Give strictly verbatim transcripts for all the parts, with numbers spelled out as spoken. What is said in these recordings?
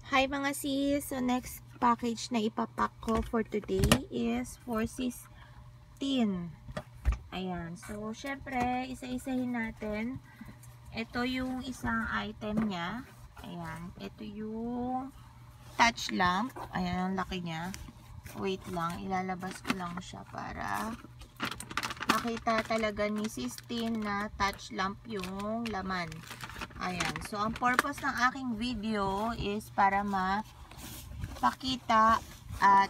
Hi mga sis! So next package na ipapack ko for today is for sis Tin. Ayan. So syempre, isa-isahin natin. Ito yung isang item niya. Ayan. Ito yung touch lamp. Ayan, ang laki niya. Wait lang. Ilalabas ko lang siya para makita talaga ni sis Tin na touch lamp yung laman. Ayan. So, ang purpose ng aking video is para mapakita at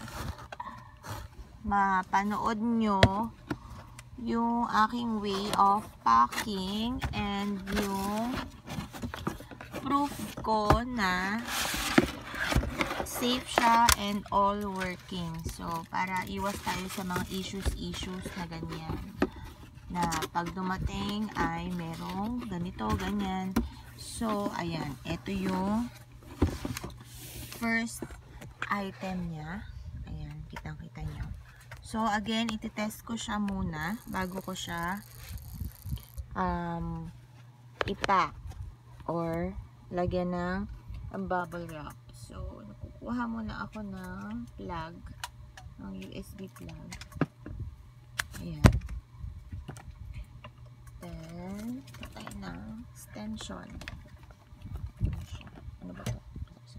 mapanood nyo yung aking way of packing and yung proof ko na safe siya and all working. So, para iwas tayo sa mga issues-issues na ganyan. Na pag dumating ay merong ganito, ganyan. So, ayan. Ito yung first item niya. Ayan, kitang-kita niyo. So, again, iti-test ko siya muna bago ko siya um, ipack or lagyan ng um, bubble wrap. So, nakukuha muna ako ng plug, ng U S B plug. Ayan. Then, patay ng extension. Ano ba ito?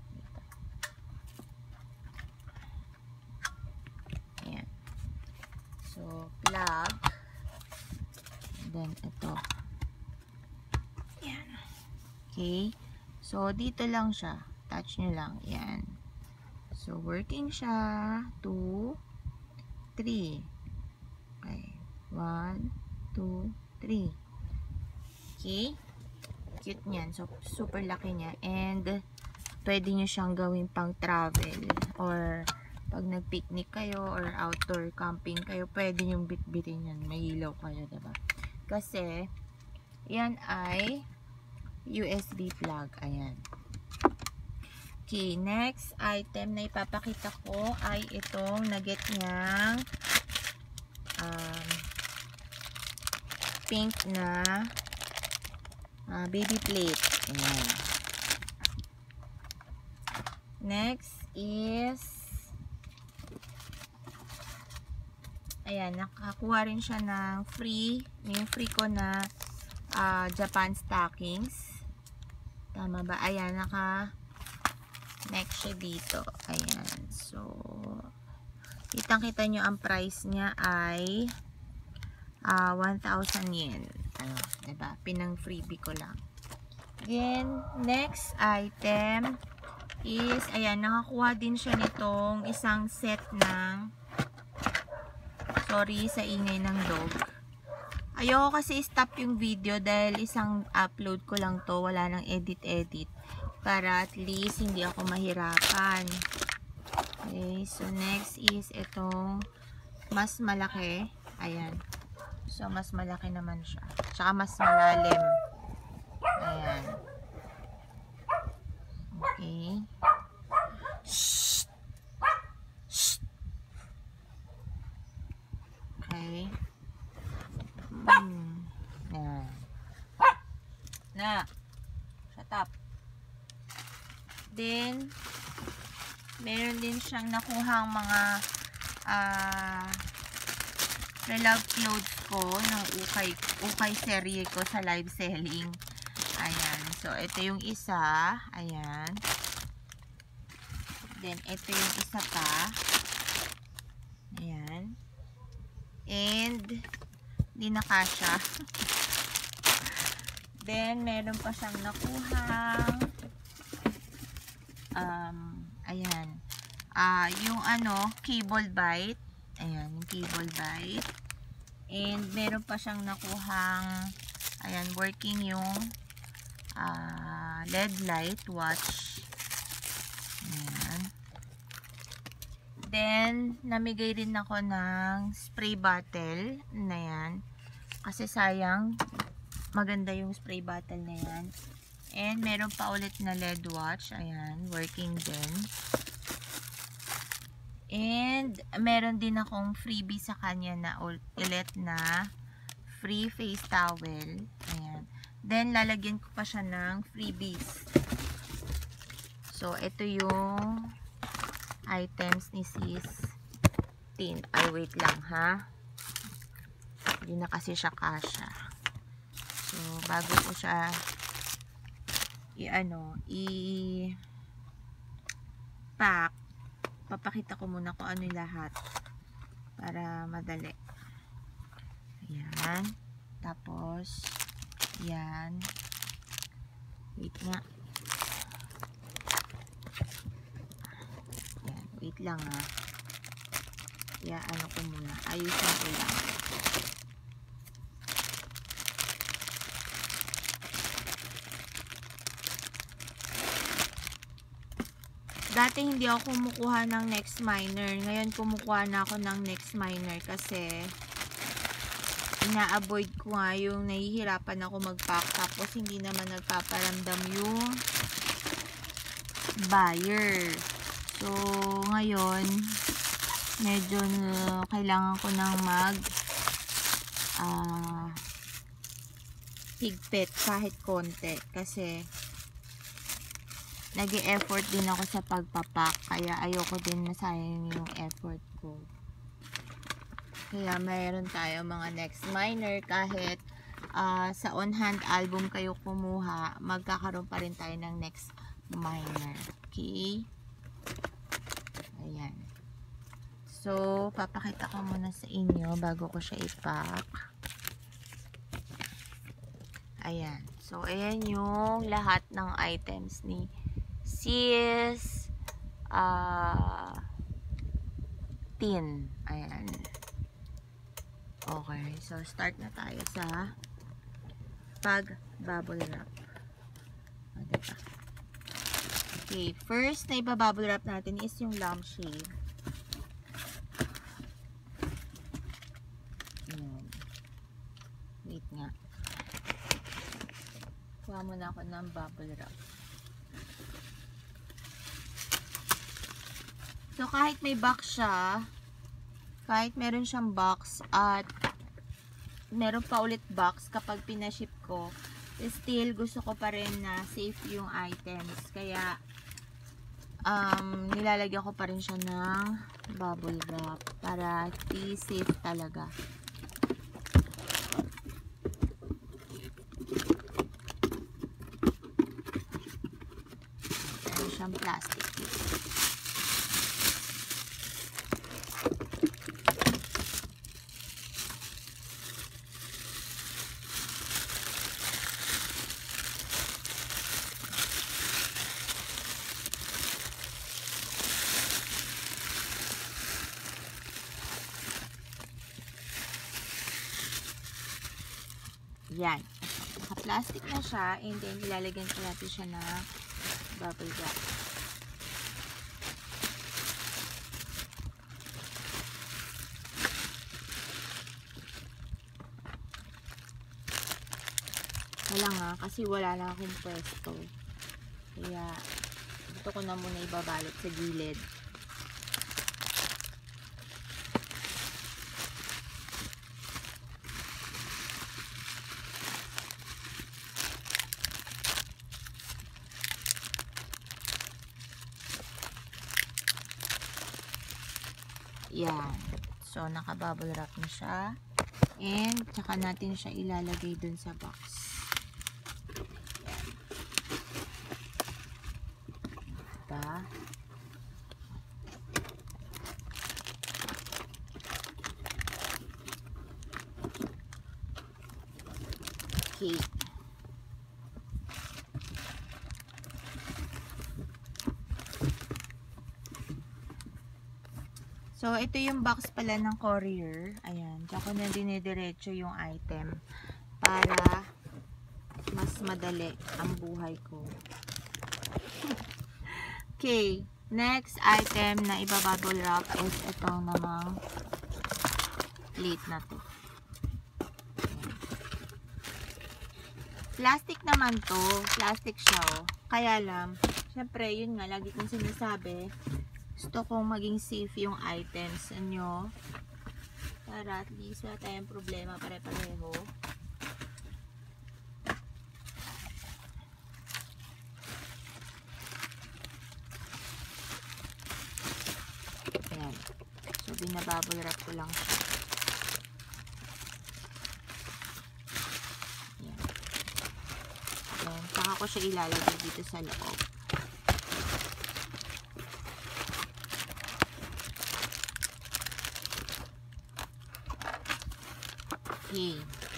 Ayan. So, plug. Then, ito. Ayan. Okay. So, dito lang siya. Touch nyo lang. Ayan. So, working siya. two, three. Okay. one, two, three. Okay. Cute niyan. So, super laki niya. And, pwede nyo siyang gawin pang travel. Or, pag nag-picnic kayo or outdoor camping kayo, pwede nyo bitbitin yan. May ilaw kayo, diba? Kasi, yan ay U S B plug. Ayan. Okay. Next item na ipapakita ko ay itong naget niyang um, pink na uh, baby plate. Ayan. Next is ayan, nakakuha rin siya ng free, yung free ko na uh, Japan stockings. Tama ba? Ayan, naka next siya dito. Ayan. So, kitang-kita nyo ang price niya ay Uh, one thousand yen. Ano, diba? Pinang freebie ko lang. Then, next item is, ayan, nakakuha din siya nitong isang set ng, sorry sa ingay ng dog. Ayoko kasi stop yung video dahil isang upload ko lang to. Wala nang edit-edit. Para at least hindi ako mahirapan. Okay, so next is itong mas malaki. Ayan. So, mas malaki naman siya. Tsaka mas malalim. Ayan. Okay. Shhh. Shhh. Okay. Hmm. Ayan. Na. Shut up. Then, meron din siyang nakuhang mga ah uh, pre-love clothes ko ng ukay, ukay serye ko sa live selling. Ayan. So, ito yung isa. Ayan. Then, ito yung isa pa. Ayan. And, di na kasha. Then, meron pa siyang nakuhang um, ayan. Ah, uh, yung ano, cable bite. Ayan, yung cable bite. And, meron pa siyang nakuhang, ayan, working yung uh, L E D light watch. Ayan. Then, namigay rin ako ng spray bottle na yan. Kasi sayang, maganda yung spray bottle na yan. And, meron pa ulit na L E D watch. Ayan, working din. And, meron din akong freebie sa kanya na ulit na free face towel. Ayan. Then, lalagyan ko pa siya ng freebies. So, ito yung items ni Sis Tin. Ay, wait lang ha. Hindi na kasi siya kasha. So, bago ko siya i-ano, i-pack, papakita ko muna kung ano yung lahat para madali. Ayan. Tapos, yan. Wait nga. Yan. Wait lang ha. Kaya ano ko muna. Ayusin ko lang. Dati hindi ako kumukuha ng next minor. Ngayon kumukuha na ako ng next minor kasi ina-avoid ko nga yung nahihirapan ako mag-pack tapos hindi naman nagpaparamdam yung buyer. So, ngayon medyo uh, kailangan ko nang mag uh, higpit kahit konti kasi nag-e-effort din ako sa pagpapak kaya ayoko din masayang yung effort ko. Kaya mayroon tayo mga next minor kahit uh, sa on-hand album kayo kumuha, magkakaroon pa rin tayo ng next minor. Okay? Ayan. So, papakita ko muna sa inyo bago ko siya ipack. Ayan. So, ayan yung lahat ng items ni Sis uh, Tin. Ayan. Okay. So, start na tayo sa pag bubble wrap. O, diba? Okay. First na iba-bubble wrap natin is yung lampshade. Ayan. Wait nga. Kuha muna ako ng bubble wrap. So, kahit may box siya, kahit meron siyang box at meron pa ulit box kapag pinaship ko, still gusto ko pa rin na safe yung items. Kaya, um, nilalagyan ko pa rin siya ng bubble wrap para be safe talaga. Meron siyang plastic dito. Yan. Naka-plastic na siya and then ilalagyan ko natin siya na bubble wrap. Wala nga kasi wala na akong pwesto. Kaya dito ko na muna ibabalot sa gilid. Yan. So, naka-bubble wrap na siya. And, tsaka natin siya ilalagay dun sa box. Yan. Diba? Okay. So, ito yung box pala ng courier. Ayan. Diyan ko na dinidiretso yung item para mas madali ang buhay ko. Okay. Next item na ibabubble wrap is itong namang plate na to. Ayan. Plastic naman to. Plastic siya, oh. Kaya lang, syempre, yun nga, lagi kong sinasabi, gusto kong maging safe yung items nyo para at least wala tayong problema pare-pareho. binabubble wrap ko lang siya. Yan. Then, saka ko siya ilalagay dito sa loob. Okay.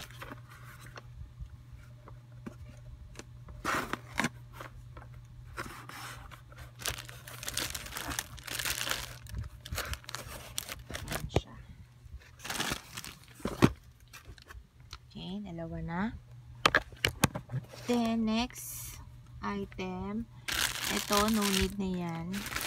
Dalawa na. Then, next item. Ito, no need na yan.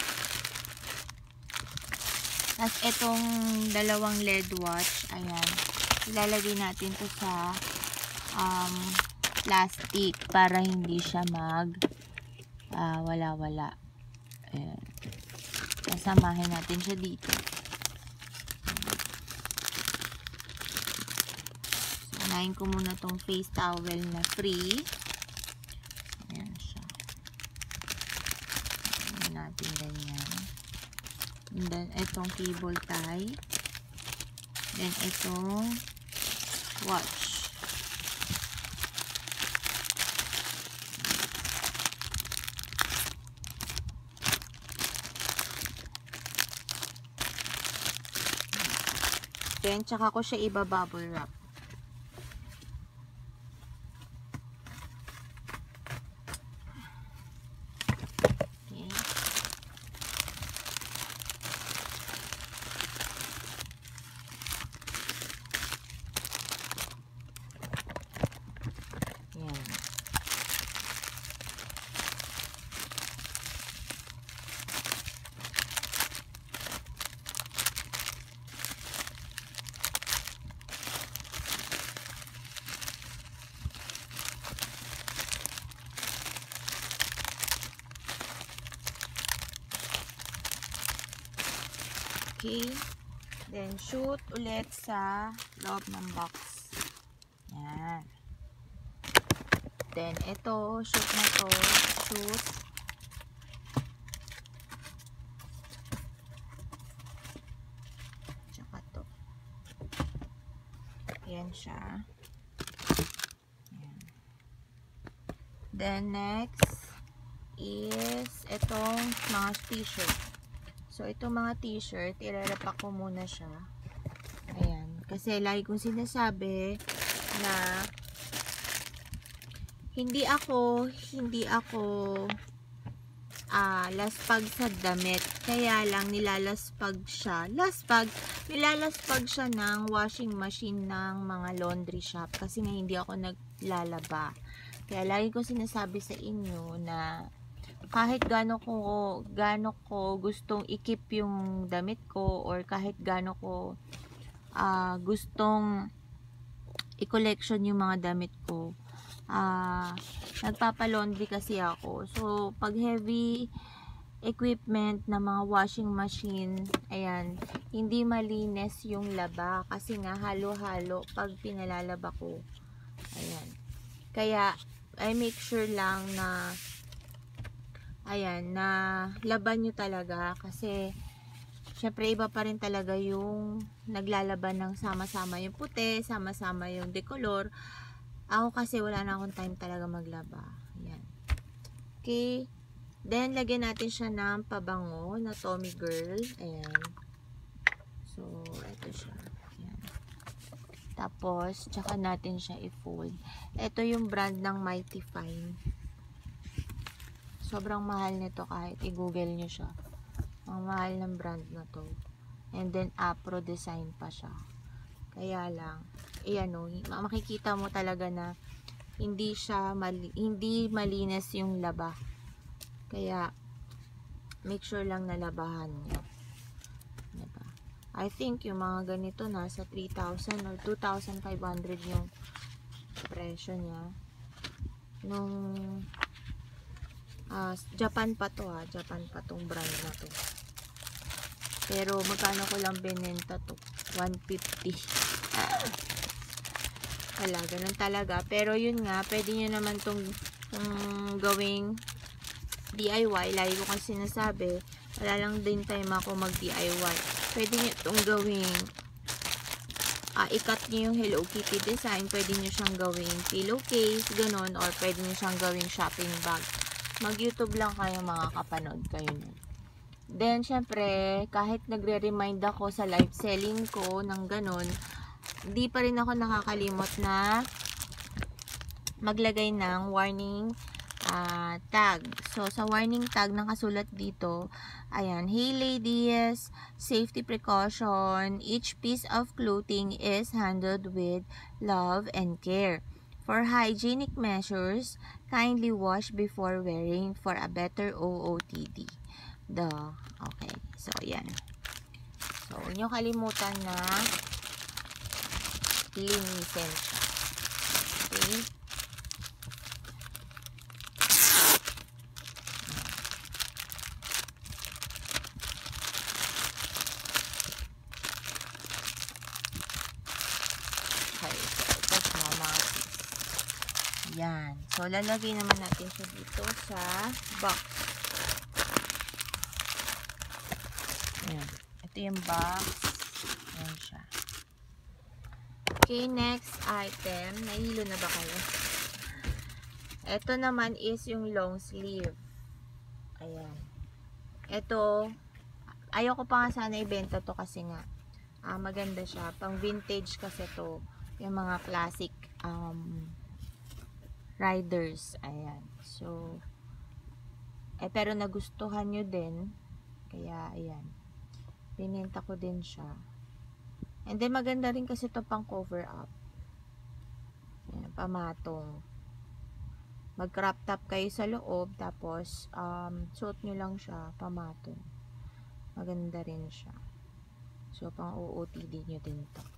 Tapos, itong dalawang L E D watch. Ayan. Ilalagay natin to sa um, plastic para hindi siya mag uh, wala-wala. Ayan. Kasamahin natin siya dito. Unahin ko muna tong face towel na free. Ayan siya. Ayan natin ganyan. And then, itong cable tie. Then, itong watch. Then, tsaka ko siya iba-bubble wrap. Okay. Then, shoot ulit sa loob ng box. Yan. Then, ito, shoot na to. Shoot. Tsaka to. Yan siya. Yan. Then, next is itong mga t-shirt. So, itong mga t-shirt, ilalapak ko muna siya. Ayan. Kasi, lagi kong sinasabi na hindi ako, hindi ako ah, laspag sa damit. Kaya lang, nilalaspag siya. Laspag, nilalaspag siya ng washing machine ng mga laundry shop. Kasi nga, hindi ako naglalaba. Kaya, lagi kong sinasabi sa inyo na kahit gaano ko gaano ko gustong i-keep yung damit ko or kahit gaano ko uh, gustong i-collection yung mga damit ko, uh, nagpapa-laundry kasi ako. So, pag heavy equipment na mga washing machine, ayan, hindi malinis yung laba kasi nga halo-halo pag pinalalaba ko. Ayan. Kaya, I make sure lang na ayan, na laban nyo talaga kasi syempre iba pa rin talaga yung naglalaban ng sama-sama yung puti, sama-sama yung decolor. Ako kasi wala na akong time talaga maglaba. Ayan. Okay. Then, lagyan natin siya ng pabango na Tommy Girl. Ayan. So, ito siya. Ayan. Tapos, tsaka natin siya i-fold. Ito yung brand ng Mighty Fine. Sobrang mahal nito kahit i-google nyo siya. Ang mahal ng brand na to. And then, Apro design pa siya. Kaya lang, ayan o, makikita mo talaga na hindi siya, mali, hindi malinis yung laba. Kaya, make sure lang na labahan nyo. Diba? I think yung mga ganito nasa three thousand or two thousand five hundred yung presyo niya. Nung Uh, Japan pa to ha. Japan pa tong brand na to. Pero magkano ko lang binenta to? one fifty. Wala, ganun talaga. Pero yun nga, pwede nyo naman tong um, gawing D I Y. Lagi ko kasi sinasabi, wala lang din time ako mag D I Y. pwede nyo itong gawing uh, ikat nyo yung Hello Kitty design. Pwede nyo siyang gawing pillowcase, ganon, or pwede nyo siyang gawing shopping bag. Mag-YouTube lang kayo, mga kapanood kayo nun. Then, syempre, kahit nagre-remind ako sa live selling ko ng ganon, di pa rin ako nakakalimot na maglagay ng warning uh, tag. So, sa warning tag, nakasulat dito, ayan, "Hey ladies, safety precaution, each piece of clothing is handled with love and care. For hygienic measures, kindly wash before wearing for a better O O T D." Duh. Okay. So, ayan. So, huwag nyo kalimutan na linisin siya. Okay. Okay. So, ito na mga sis. Yan. So, lalagay naman natin siya dito sa box. Ayan. Ito yung box. Ayan siya. Okay, next item. Nahilo na ba kayo? Ito naman is yung long sleeve. Ayan. Ito, ayoko pa nga sana ibenta to kasi nga ah, maganda siya. Pang vintage kasi to. Yung mga classic um, riders. Ayan. So, eh pero nagustuhan nyo din. Kaya, ayan. Binenta ko din siya. And then, maganda rin kasi ito pang cover up. Ayan, pamatong. Mag-crop top kayo sa loob, tapos, um, suot nyo lang siya, pamatong. Maganda rin siya. So, pang O O T D nyo din to.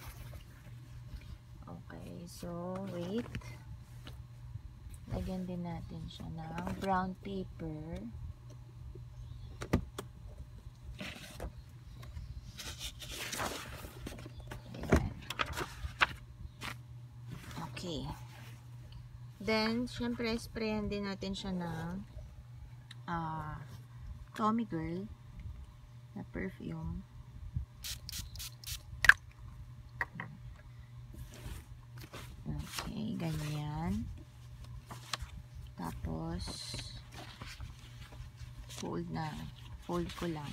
Okay, so, wait. Lagyan din natin siya ng brown paper. Okay. Then, syempre, sprayan din natin siya ng uh, Tommy Girl na perfume. Okay, ganyan. Tapos, fold na. Fold ko lang.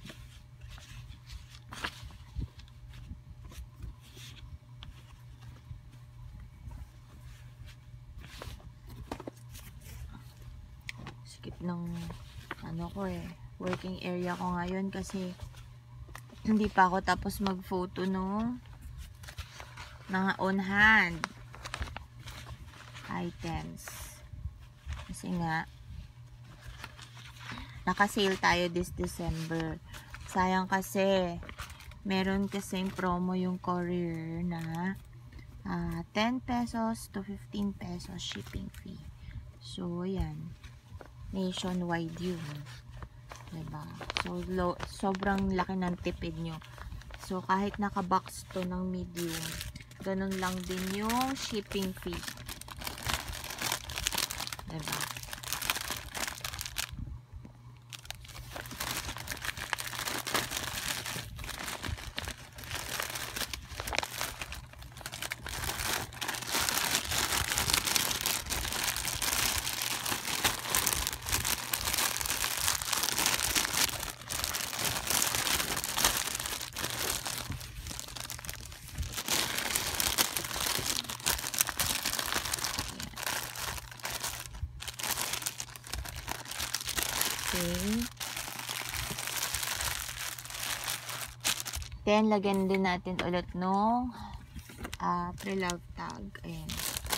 Ng ano ko eh, working area ko ngayon kasi hindi pa ako tapos mag-photo no ng on hand items kasi nga naka-sale tayo this December. Sayang kasi meron kasing promo yung courier na uh, ten pesos to fifteen pesos shipping fee. So yan, nationwide yun, diba? So low, sobrang laki ng tipid nyo. So kahit naka-box to ng medium, ganun lang din yung shipping fee, diba? Okay. Then, lagyan din natin ulit no uh, pre-love tag. Ayan.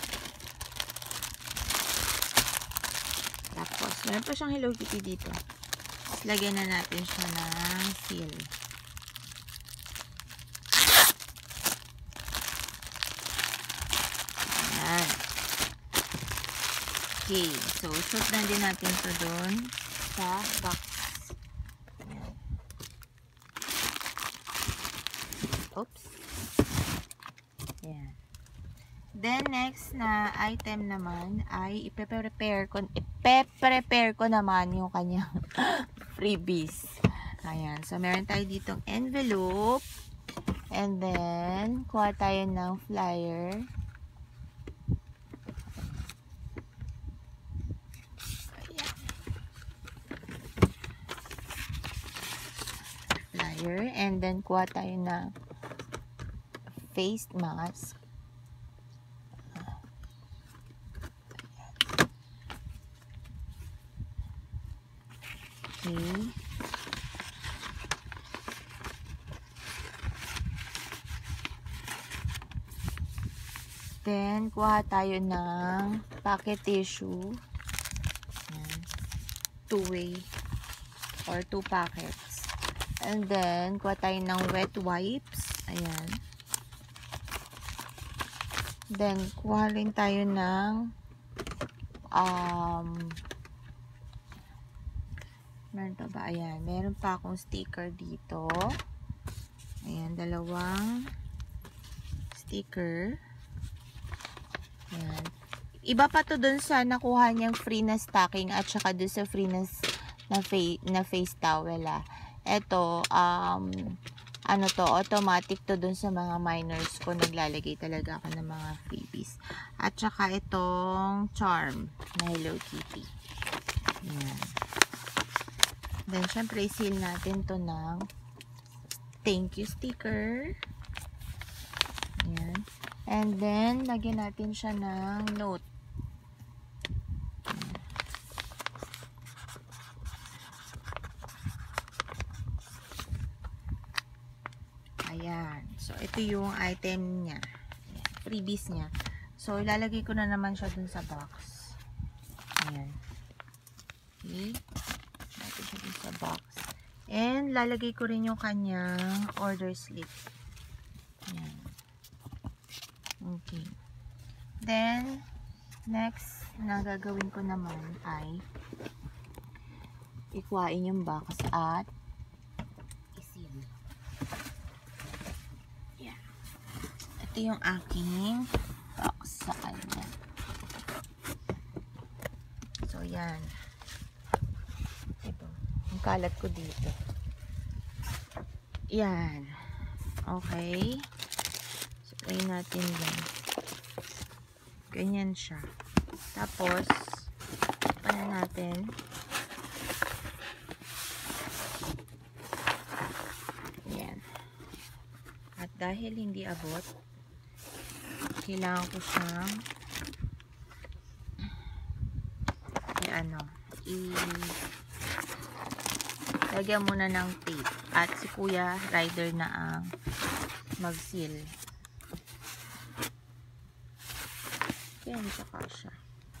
Tapos, meron pa siyang Hello Kitty dito. Tapos, lagyan na natin siya ng seal. Ayan. Okay. So, shoot na din natin ito doon sa box. Ayan. Oops. Ayan. Then, next na item naman ay ipe-prepare ko, ipe-prepare ko naman yung kanyang freebies. Ayan. So, meron tayo ditong envelope. And then, kuha tayo ng flyer. Ayan. Flyer. And then, kuha tayo ng face mask. Okay. Then, kuha tayo ng pocket tissue. Ayan. Two-way or two packets. And then, kuha tayo ng wet wipes. Ayan. Then, kuha rin tayo ng um, meron pa ba? Ayan. Meron pa akong sticker dito. Ayan. Dalawang sticker. Ayan. Iba pa to dun sa nakuha niyang free na stocking at saka dun sa free na, na, face, na face towel ah. Ito, um, ano to, automatic to dun sa mga minors ko. Naglalagay talaga ako ng mga freebies. At saka itong charm na Hello Kitty. Ayan. Then, syempre, seal natin to ng thank you sticker. Ayan. And then, lagyan natin siya ng note. Ayan. So, ito yung item niya. Ayan. Freebies niya. So, ilalagay ko na naman siya dun sa box. Ayan. Okay. Natin siya dun sa box. And, lalagay ko rin yung kanyang order slip. Ayan. Okay. Then, next na gagawin ko naman ay ikuhain yung box at isil. Yeah. Ito yung aking box sa kanya. So, yan. Ito. Yung kalat ko dito. Yan. Okay. Try natin yan. Ganyan siya. Tapos, paano natin? Yan. At dahil hindi abot, kailangan ko siyang i ano, i lagyan muna ng tape. At si Kuya Rider na ang mag-seal. Kaya hindi siya kasha.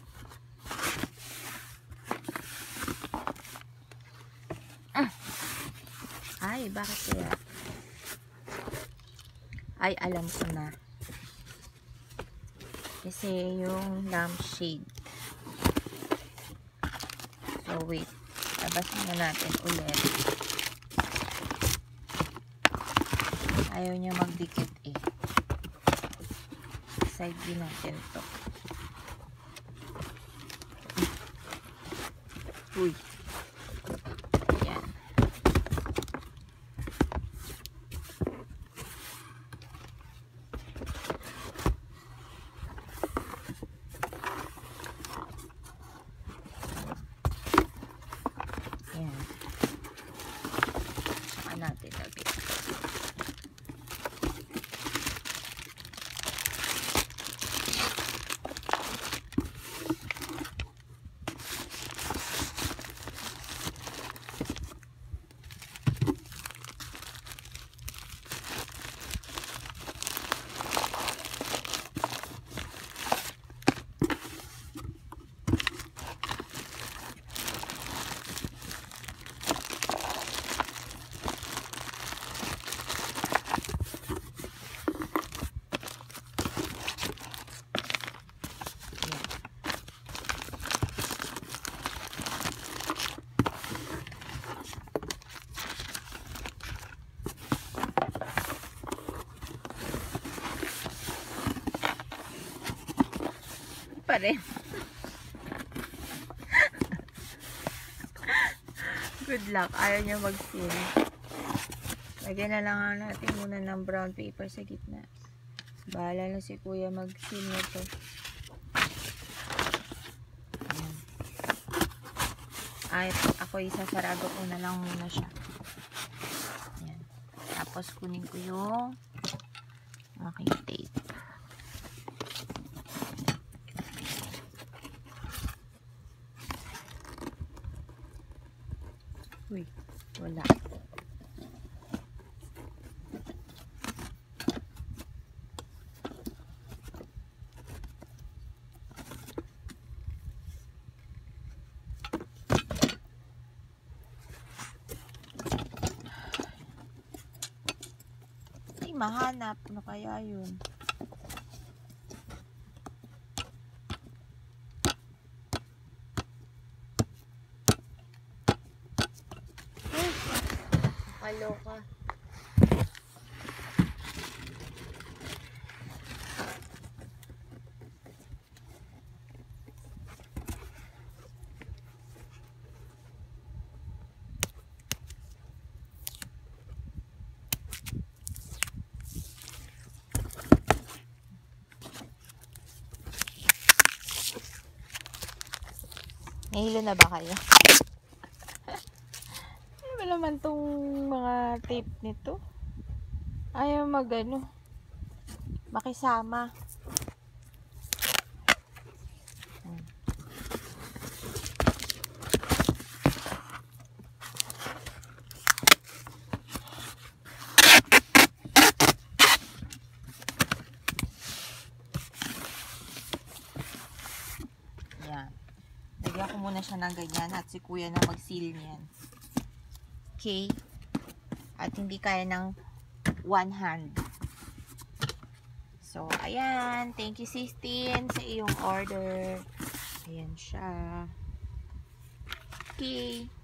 Ah! Ay, bakit kaya? Ay, alam ko na. Kasi yung lampshade. So, wait. Labasin na natin ulit. Ayaw niya magdikit eh. Side din natin to. Uy. Yan. Yan. Saka natin lagay. Pa rin. Good luck. Ayaw niya mag-seal. Lagyan na lang natin muna ng brown paper sa gitna. Bahala na si kuya mag-seal nito. Ayan. Ay, ako isasarado ko na lang muna siya. Ayan. Tapos kunin ko yung aking tape. Uy, wala. Ay, mahanap. Ano kaya yun? Kaloka. Nahilo na ba kayo? Ano ba naman tong mga tape nito? Ayaw magano. Makisama. Hmm. Yan. Lagyan ko muna siya ng ganyan at si kuya na mag-seal niyan. Okay? At hindi kaya ng one hand. So, ayan. Thank you, Sistine, sa iyong order. Ayan siya. Okay.